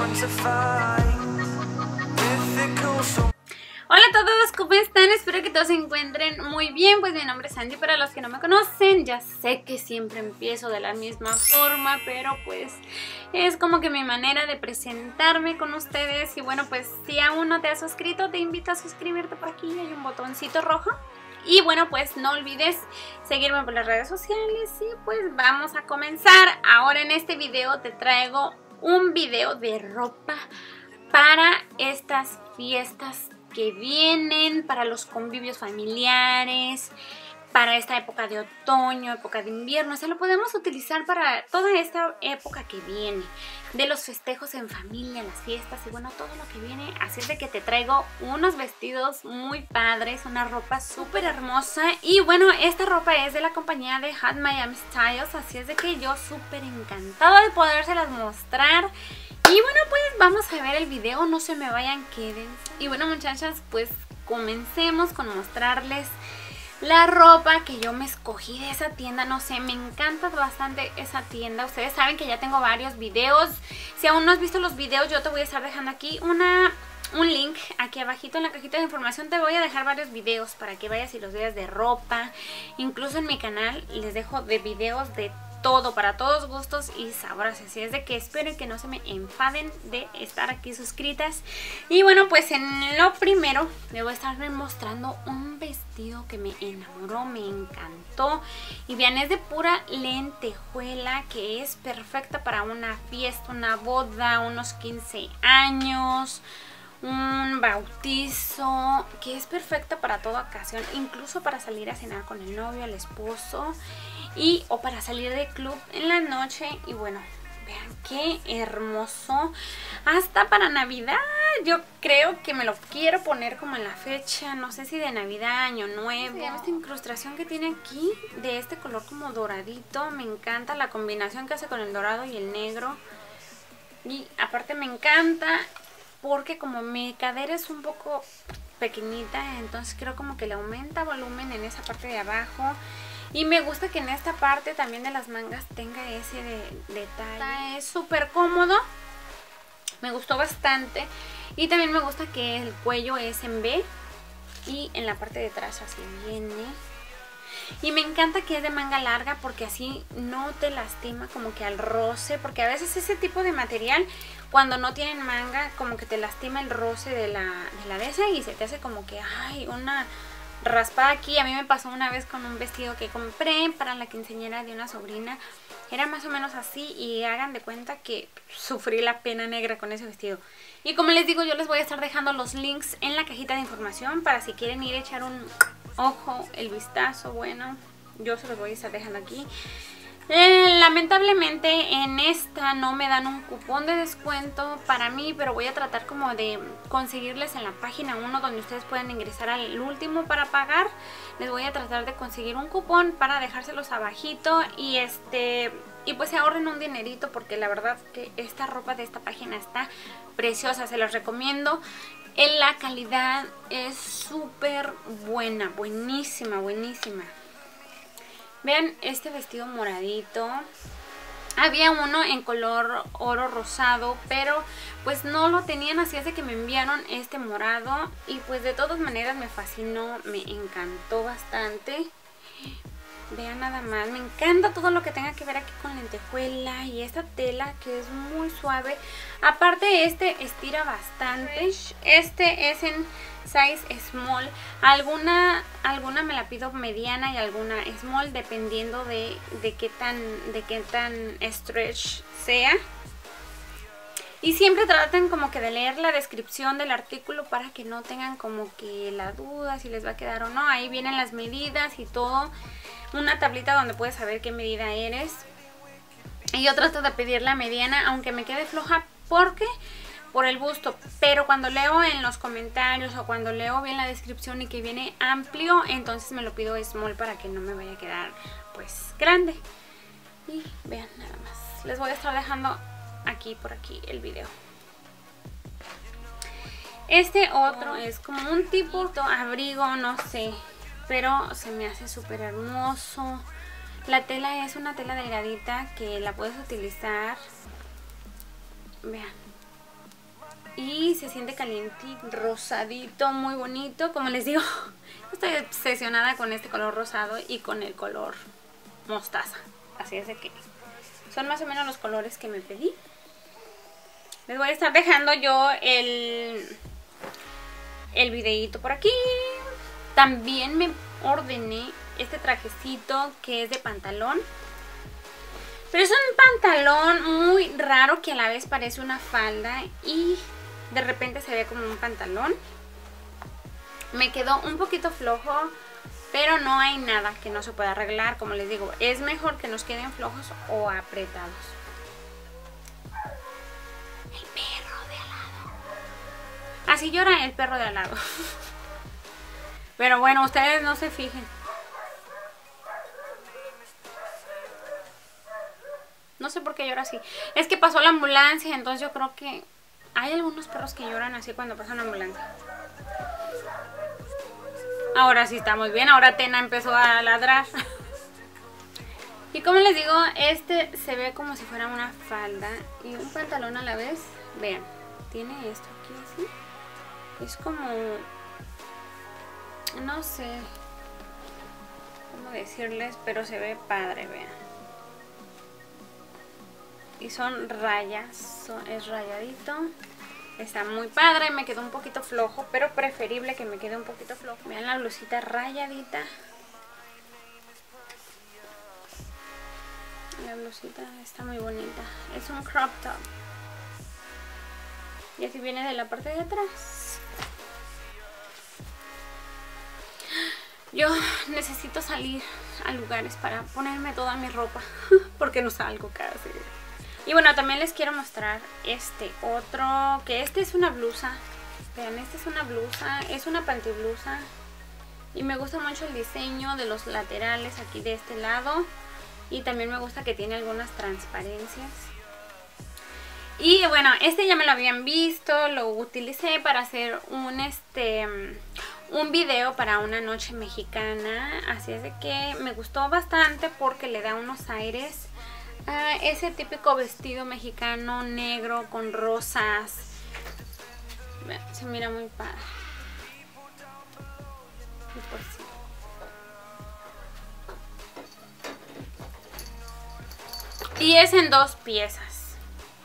Hola a todos, ¿cómo están? Espero que todos se encuentren muy bien. Pues mi nombre es Sandy, para los que no me conocen. Ya sé que siempre empiezo de la misma forma, pero pues es como que mi manera de presentarme con ustedes. Y bueno, pues si aún no te has suscrito, te invito a suscribirte por aquí. Hay un botoncito rojo. Y bueno, pues no olvides seguirme por las redes sociales. Y pues vamos a comenzar. Ahora en este video te traigo un video de ropa para estas fiestas que vienen, para los convivios familiares, para esta época de otoño, época de invierno. O sea, lo podemos utilizar para toda esta época que viene, de los festejos en familia, las fiestas y bueno, todo lo que viene. Así es de que te traigo unos vestidos muy padres, una ropa súper hermosa. Y bueno, esta ropa es de la compañía de Hot Miami Styles, así es de que yo súper encantada de podérselas mostrar. Y bueno, pues vamos a ver el video, no se me vayan, queden. Y bueno, muchachas, pues comencemos con mostrarles la ropa que yo me escogí de esa tienda. No sé, me encanta bastante esa tienda. Ustedes saben que ya tengo varios videos. Si aún no has visto los videos, yo te voy a estar dejando aquí un link aquí abajito en la cajita de información. Te voy a dejar varios videos para que vayas y los veas de ropa. Incluso en mi canal les dejo de videos de todo, para todos gustos y sabores. Así es de que espero que no se me enfaden de estar aquí suscritas. Y bueno, pues en lo primero les voy a estar mostrando un vestido que me enamoró, me encantó. Y vean, es de pura lentejuela, que es perfecta para una fiesta, una boda, unos 15 años, un bautizo, que es perfecta para toda ocasión, incluso para salir a cenar con el novio, el esposo, o para salir de club en la noche. Y bueno, vean qué hermoso, hasta para Navidad. Yo creo que me lo quiero poner como en la fecha, no sé si de Navidad, Año Nuevo. Esta incrustación que tiene aquí, de este color como doradito, me encanta la combinación que hace con el dorado y el negro. Y aparte me encanta porque como mi cadera es un poco pequeñita, entonces creo como que le aumenta volumen en esa parte de abajo. Y me gusta que en esta parte también de las mangas tenga ese detalle. Es súper cómodo, me gustó bastante. Y también me gusta que el cuello es en V y en la parte de atrás así viene. Y me encanta que es de manga larga porque así no te lastima como que al roce. Porque a veces ese tipo de material, cuando no tienen manga, como que te lastima el roce de la de esa y se te hace como que, ay, una raspada aquí. A mí me pasó una vez con un vestido que compré para la quinceañera de una sobrina. Era más o menos así y hagan de cuenta que sufrí la pena negra con ese vestido. Y como les digo, yo les voy a estar dejando los links en la cajita de información para si quieren ir a echar un ojo, el vistazo. Bueno, yo se los voy a estar dejando aquí. Lamentablemente en esta no me dan un cupón de descuento para mí, pero voy a tratar como de conseguirles en la página 1 donde ustedes pueden ingresar al último para pagar. Les voy a tratar de conseguir un cupón para dejárselos abajito y pues se ahorren un dinerito, porque la verdad que esta ropa de esta página está preciosa, se los recomiendo. La calidad es súper buena, buenísima, buenísima. Vean este vestido moradito. Había uno en color oro rosado, pero pues no lo tenían, así es de que me enviaron este morado. Y pues de todas maneras me fascinó, me encantó bastante. Vean nada más, me encanta todo lo que tenga que ver aquí con lentejuela y esta tela que es muy suave. Aparte estira bastante. Este es en size small. Alguna me la pido mediana y alguna small, dependiendo de qué tan stretch sea. Y siempre traten como que de leer la descripción del artículo para que no tengan como que la duda si les va a quedar o no. Ahí vienen las medidas y todo. Una tablita donde puedes saber qué medida eres. Y yo trato de pedir la mediana, aunque me quede floja porque por el busto. Pero cuando leo en los comentarios o cuando leo bien la descripción y que viene amplio, entonces me lo pido small para que no me vaya a quedar pues grande. Y vean nada más. Les voy a estar dejando por aquí el video. Este otro es como un tipo abrigo, no sé, pero se me hace súper hermoso. La tela es una tela delgadita que la puedes utilizar. Vean, y se siente calientito, rosadito, muy bonito. Como les digo, estoy obsesionada con este color rosado y con el color mostaza. Así es de que son más o menos los colores que me pedí. Les voy a estar dejando yo el videíto por aquí. También me ordené este trajecito que es de pantalón. Pero es un pantalón muy raro que a la vez parece una falda y de repente se ve como un pantalón. Me quedó un poquito flojo, pero no hay nada que no se pueda arreglar. Como les digo, es mejor que nos queden flojos o apretados. El perro de al lado. Así llora el perro de al lado. Pero bueno, ustedes no se fijen. No sé por qué llora así. Es que pasó la ambulancia, entonces yo creo que hay algunos perros que lloran así cuando pasa una ambulancia. Ahora sí estamos bien, ahora Tena empezó a ladrar. Y como les digo, este se ve como si fuera una falda y un pantalón a la vez. Vean, tiene esto aquí así. Es como... no sé cómo decirles, pero se ve padre, vean. Y son rayas, es rayadito. Está muy padre, me quedó un poquito flojo, pero preferible que me quede un poquito flojo. Vean la blusita rayadita. La blusita está muy bonita. Es un crop top. Y así viene de la parte de atrás. Yo necesito salir a lugares para ponerme toda mi ropa, porque no salgo casi. Y bueno, también les quiero mostrar este otro, que este es una blusa. Vean, esta es una blusa, es una pantiblusa. Y me gusta mucho el diseño de los laterales aquí de este lado. Y también me gusta que tiene algunas transparencias. Y bueno, este ya me lo habían visto, lo utilicé para hacer un video para una noche mexicana. Así es de que me gustó bastante porque le da unos aires a ese típico vestido mexicano negro con rosas. Se mira muy padre. Y pues sí. Y es en 2 piezas.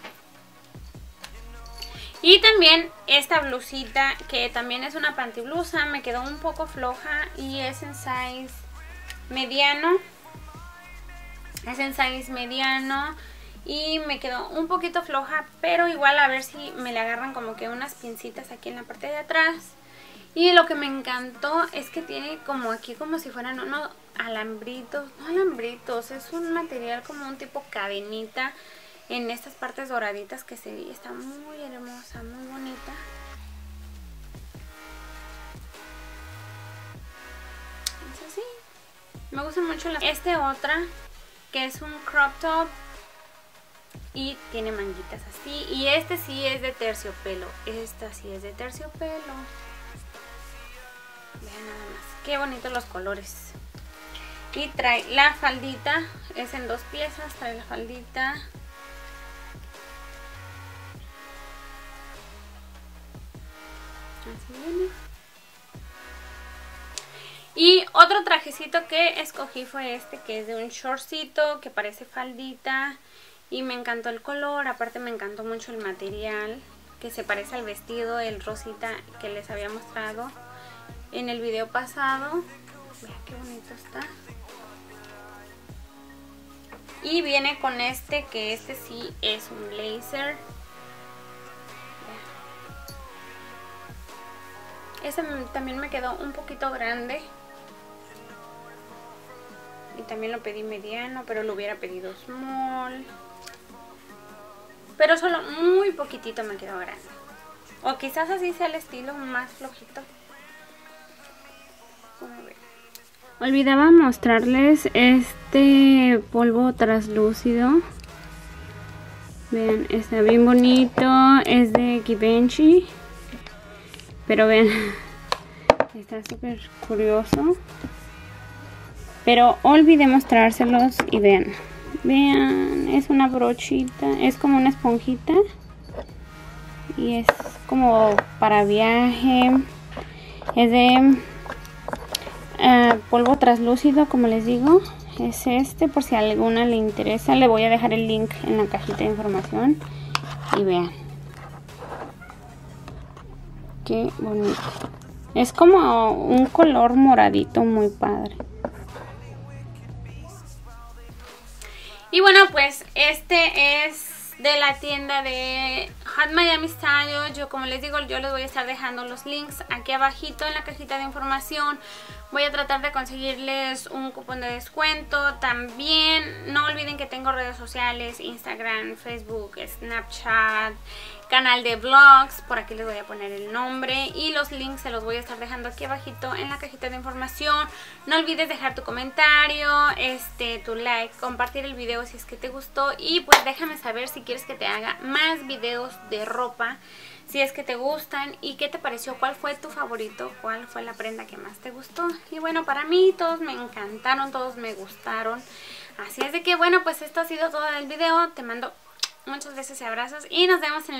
Y también esta blusita, que también es una pantiblusa, me quedó un poco floja y es en size mediano. Es en size mediano y me quedó un poquito floja, pero igual a ver si me le agarran como que unas pincitas aquí en la parte de atrás. Y lo que me encantó es que tiene como aquí como si fueran unos alambritos, no alambritos, es un material como un tipo cadenita en estas partes doraditas que se ve. Está muy hermosa, muy bonita. Es así. Me gustan mucho las... otra que es un crop top y tiene manguitas así. Y este sí es de terciopelo. Esta sí es de terciopelo. Vean nada más. Qué bonitos los colores. Y trae la faldita. Es en 2 piezas. Trae la faldita. Así viene. Y otro trajecito que escogí fue este, que es de un shortcito que parece faldita. Y me encantó el color, aparte me encantó mucho el material, que se parece al vestido, el rosita que les había mostrado en el video pasado. Vean qué bonito está. Y viene con este, que este sí es un blazer. Este también me quedó un poquito grande. Y también lo pedí mediano, pero lo hubiera pedido small. Pero solo muy poquitito me quedó grande. O quizás así sea el estilo, más flojito. Como ven. Olvidaba mostrarles este polvo translúcido. Vean, está bien bonito. Es de Givenchy. Pero vean, está súper curioso. Pero olvidé mostrárselos y vean. Vean, es una brochita, es como una esponjita. y es como para viaje. Es de polvo translúcido, como les digo. Es este, por si a alguna le interesa. Le voy a dejar el link en la cajita de información. Y vean. Qué bonito. Es como un color moradito muy padre. Y bueno, pues este es de la tienda de Hot Miami Style. Yo, como les digo, yo les voy a estar dejando los links aquí abajito en la cajita de información. Voy a tratar de conseguirles un cupón de descuento. También no olviden que tengo redes sociales: Instagram, Facebook, Snapchat, canal de vlogs. Por aquí les voy a poner el nombre y los links se los voy a estar dejando aquí abajito en la cajita de información. No olvides dejar tu comentario, tu like, compartir el video si es que te gustó, y pues déjame saber si quieres que te haga más videos de ropa, si es que te gustan, y qué te pareció, cuál fue tu favorito, cuál fue la prenda que más te gustó. Y bueno, para mí todos me encantaron, todos me gustaron. Así es de que bueno, pues esto ha sido todo el video. Te mando muchos besos y abrazos y nos vemos en el